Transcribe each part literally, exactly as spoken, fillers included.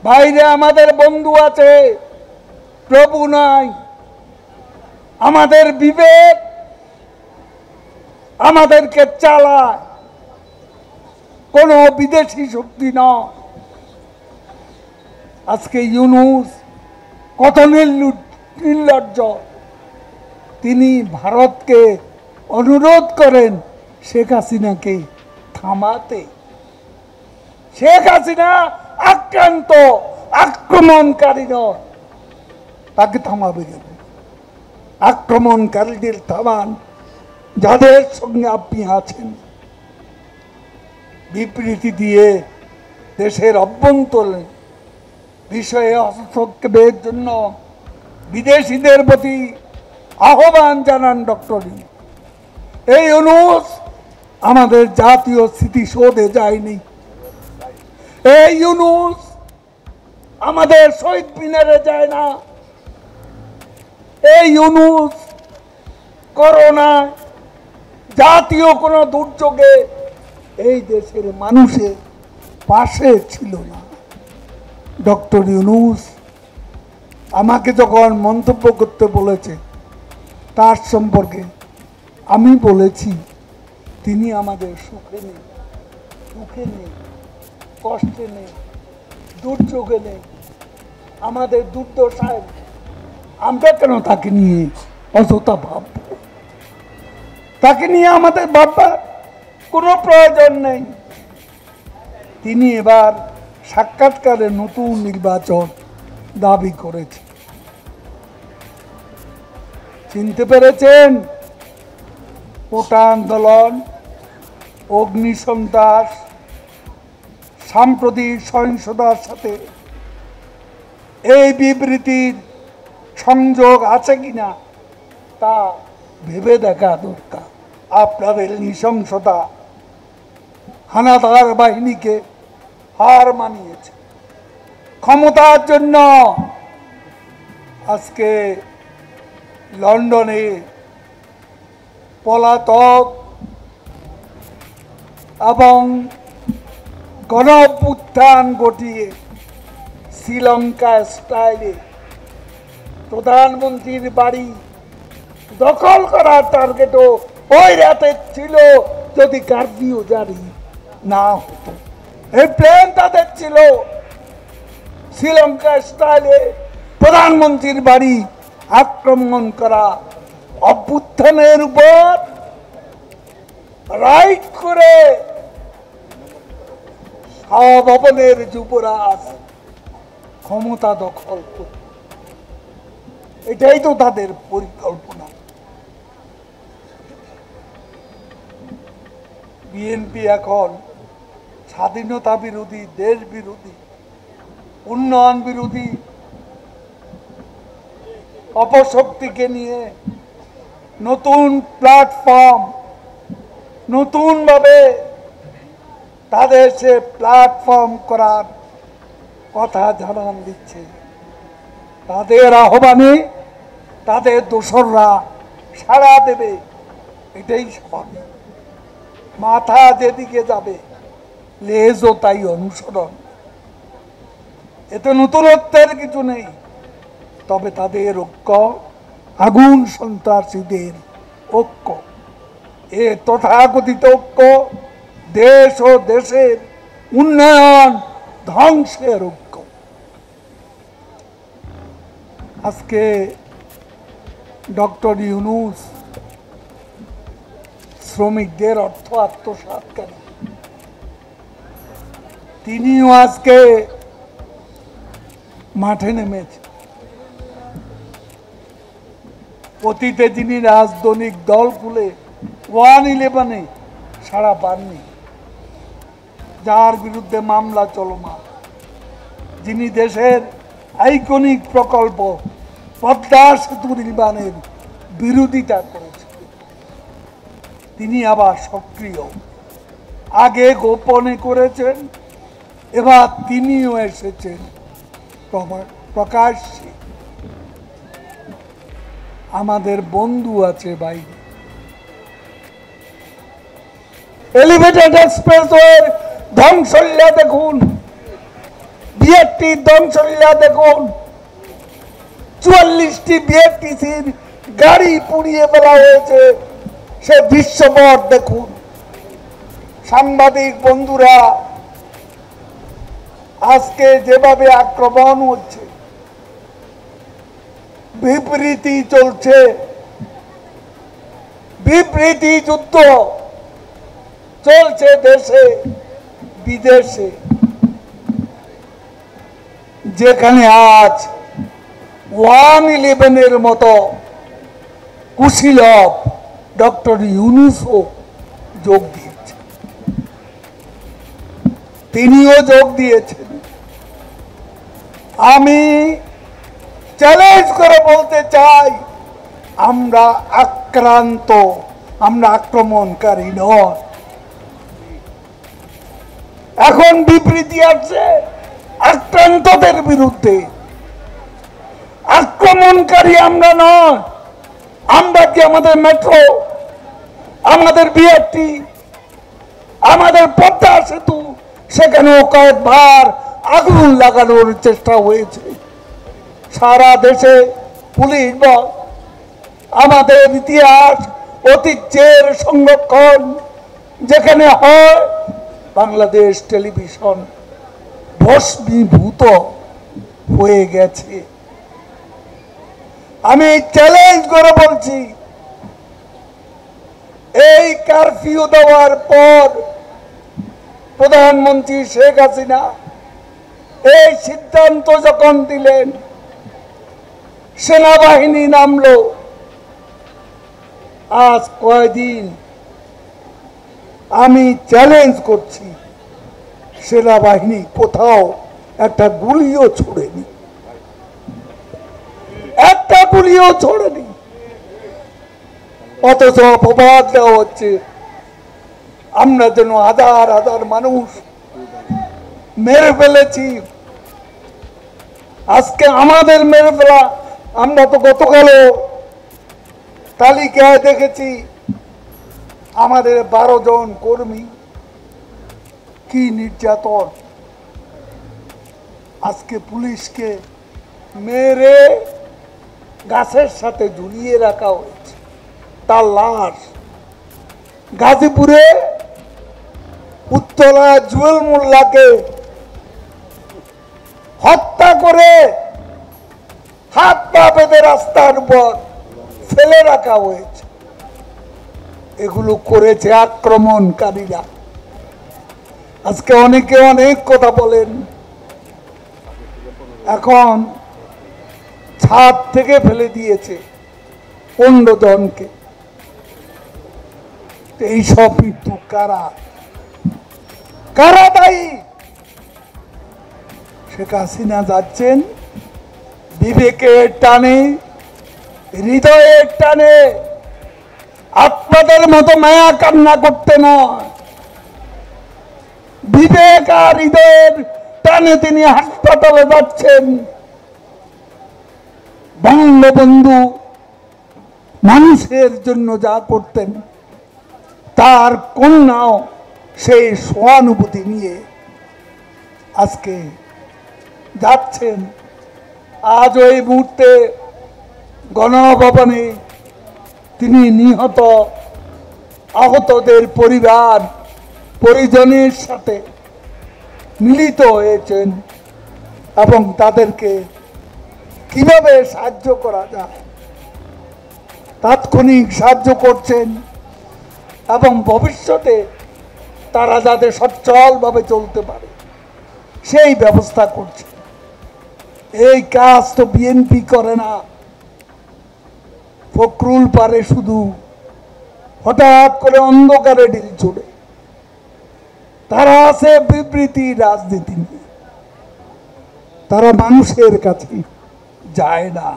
বাইরে আমাদের বন্ধু আছে, প্রভু নাই। আমাদের বিবেক আমাদেরকে চালায়, কোন বিদেশি শক্তি নয়। আজকে ইউনূস কত নির্লজ্জ, তিনি ভারতকে অনুরোধ করেন শেখ হাসিনাকে থামাতে। শেখ হাসিনা আক্রান্ত, আক্রমণকারী নয়, তাকে থামাবে কেন? আক্রমণকারীদের থামান, যাদের সঙ্গে আপনি আছেন। বিবৃতি দিয়ে দেশের অভ্যন্তরে বিষয়ে হস্তক্ষেপের জন্য বিদেশিদের প্রতি আহ্বান জানান ডক্টর ইউনূস। এই ইউনূস আমাদের জাতীয় স্মৃতিসৌধে যায়নি। এই ইউনূস আমাদের শহীদ মিনারে যায় না। এই ইউনূস করোনা জাতীয় কোন দুর্যোগে এই দেশের মানুষের পাশে ছিল না। ডক্টর ইউনূস আমাকে যখন মন্তব্য করতে বলেছে, তার সম্পর্কে আমি বলেছি তিনি আমাদের সুখে নেই, দুঃখে নেই, কষ্টে নেই, দুর্যোগে নেই, আমাদের দুর্দশায়। আমরা কেন তাকে নিয়ে অযথা ভাবব? তাকে নিয়ে আমাদের ভাববার কোনো প্রয়োজন নেই। তিনি এবার সাক্ষাৎকারে নতুন নির্বাচন দাবি করেছে। চিনতে পেরেছেন? কোটা আন্দোলন, অগ্নিসন্ত্রাস, সাম্প্রতিক সহিংসতার সাথে এই বিবৃতির সংযোগ আছে কিনা তা ভেবে দেখা দরকার। আপনাদের নৃশংসতা হানাদার বাহিনীকে হার মানিয়েছে। ক্ষমতার জন্য আজকে লন্ডনে পলাতক এবং গণঅভ্যুত্থান ঘটিয়ে শ্রীলঙ্কা স্টাইলে প্রধানমন্ত্রীর বাড়ি দখল করার টার্গেটও ওই রাতে ছিল, যদি কারফিউ জারি না হতো। এই প্ল্যান তাদের ছিল, শ্রীলঙ্কা স্টাইলে প্রধানমন্ত্রীর বাড়ি আক্রমণ করা, অভ্যুত্থানের উপর রাইড করে ভবনের যুবরাজ ক্ষমতা দখল করত। এটাই তো তাদের পরিকল্পনা। বিএনপি এখন স্বাধীনতা বিরোধী, দেশ বিরোধী, উন্নয়ন বিরোধী অপশক্তিকে নিয়ে নতুন প্ল্যাটফর্ম, নতুন ভাবে তাদের সে প্ল্যাটফর্ম করার কথা জানান দিচ্ছে। তাদের আহ্বানে তাদের দোসররা সাড়া দেবে, এটাই স্বাভাবিক। মাথা যেদিকে যাবে লেজও তাই অনুসরণ। এতে নতুনত্বের কিছু নেই। তবে তাদের ঐক্য আগুন সন্ত্রাসীদের ঐক্য, এ তথাকথিত ঐক্য দেশ ও দেশের উন্নয়ন ধ্বংসের ঐক্য। আজকে ডক্টর ইউনূস শ্রমিকদের অর্থ আত্মসাৎকারী, তিনিও আজকে মাঠে নেমেছে। অতীতে তিনি রাজনৈতিক দল খুলে ওয়ান ইলেভেনে সাড়া পাননি, যার বিরুদ্ধে মামলা চলমান, যিনি দেশের আইকনিক প্রকল্প পদ্মা সেতু নির্মাণের বিরোধিতা করেছেন, তিনি আবার সক্রিয়। আগে গোপনে করেছেন, এবার তিনিও এসেছেন প্রকাশ্যে। আমাদের বন্ধু আছে বাইরে। এলিভেটেড এক্সপ্রেসওয়ের ধ্বংসলীলা দেখুন। বিআরটি ধ্বংসলীলা দেখুন, চুয়াল্লিশটি বিআরটিসির গাড়ি পুড়িয়ে ফেলা হয়েছে, সে দৃশ্যপট দেখুন। সাংবাদিক বন্ধুরা, আজকে যেভাবে আক্রমণ হচ্ছে, বিবৃতি চলছে, বিবৃতি যুদ্ধ চলছে দেশে বিদেশে, যেখানে আজ ওয়ান ইলেভেনের মতো কুশীলব ডক্টর ইউনূসও যোগ দিয়েছে, তিনিও যোগ দিয়েছেন। আমি চ্যালেঞ্জ করে বলতে চাই, আমরা আক্রান্ত, আমরা আক্রমণকারী নয়। এখন বিবৃতি আসছে আক্রান্তদের বিরুদ্ধে, আক্রমণকারী আমরা নয়। আমরা কি আমাদের মেট্রো, আমাদের বিআরটি, আমাদের পদ্মা সেতু, সেখানেও কয়েকবার আগুন লাগানোর চেষ্টা হয়েছে। সারা দেশে পুলিশ বল, আমাদের ইতিহাস, ঐতিহ্যের সংরক্ষণ যেখানে হয়, বাংলাদেশ টেলিভিশন ভস্মীভূত হয়ে গেছে। আমি চ্যালেঞ্জ করে বলছি, এই কারফিউ দেওয়ার পর প্রধানমন্ত্রী শেখ হাসিনা এই সিদ্ধান্ত যখন দিলেন, সেনাবাহিনী নামলো। আজ কয়দিন আমি চ্যালেঞ্জ করছি, সেনাবাহিনী কোথাও একটা গুলিও ছোড়েনি, একটা গুলিও ছোড়েনি। অথচ অপবাদ দেওয়া হচ্ছে আমরা যেন হাজার হাজার মানুষ মেরে ফেলেছি। আজকে আমাদের মেরে ফেলা, আমরা তো গতকালও তালিকায় দেখেছি আমাদের বারো জন কর্মী, কি নির্যাতন। আজকে পুলিশকে মেরে গাছের সাথে ঝুলিয়ে রাখা হয়েছে, তার লাশ। গাজীপুরে উত্তরা জুয়েল মোল্লাকে হত্যা করে হাত পা বেঁধে রাস্তার উপর ফেলে রাখা হয়েছে। এগুলো করেছে আক্রমণকারীরা। আজকে অনেকে অনেক কথা বলেন, এখন ছাদ থেকে ফেলে দিয়েছে পনেরো জনকে। এইসব কিন্তু কারা কারা দায়ী? শেখ হাসিনা যাচ্ছেন বিবেকের টানে, হৃদয়ের টানে, আপনাদের মতো মায়া কান্না করতে নয়। বিবেক আর হৃদয়ের টানে তিনি হাসপাতালে যাচ্ছেন। বঙ্গবন্ধু মানুষের জন্য যা করতেন, তার কন্যাও সেই সহানুভূতি নিয়ে আজকে যাচ্ছেন। আজ ওই মুহূর্তে গণভবনে তিনি নিহত আহতদের পরিবার পরিজনের সাথে মিলিত হয়েছেন এবং তাদেরকে কিভাবে সাহায্য করা যায় তাৎক্ষণিক সাহায্য করছেন এবং ভবিষ্যতে তারা যাতে সচ্ছলভাবে চলতে পারে সেই ব্যবস্থা করছে। এই কাজ তো বিএনপি করে না, ফখরুল পারে শুধু হঠাৎ করে অন্ধকারে ঢিল ছুড়ে। তারা আছে বিবৃতি রাজনীতি নিয়ে, তারা মানুষের কাছে যায় না।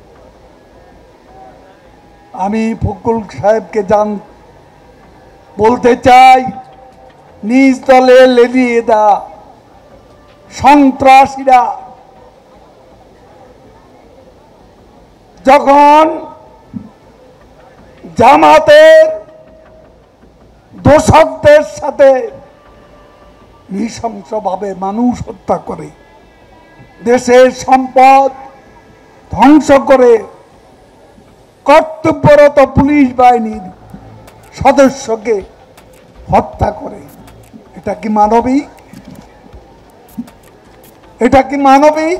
আমি ফখরুল সাহেবকে জান বলতে চাই, নিজ দলে লেলিয়ে দা সন্ত্রাসীরা যখন জামাতের দোষকদের সাথে নৃশংসভাবে মানুষ হত্যা করে, দেশের সম্পদ ধ্বংস করে কর্তব্যরত পুলিশ বাহিনীর সদস্যকে হত্যা করে। এটা কি মানবিক? এটা কি মানবিক?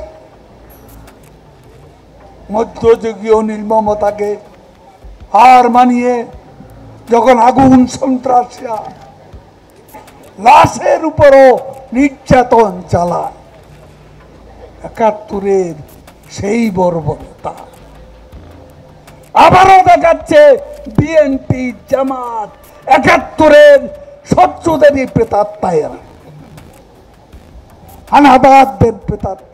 মধ্যযুগীয় নির্মমতাকে হার মানিয়ে যখন আগুন সন্ত্রাসীরা লাশের উপরও নির্যাতন চালায়, একাত্তরের সেই বর্বরতা আবারও দেখাচ্ছে বিএনপি, জামাত, একাত্তরের শত্রুদেরই প্রেতাত্মায়েরা, হানাদারদের প্রেতাত্মা।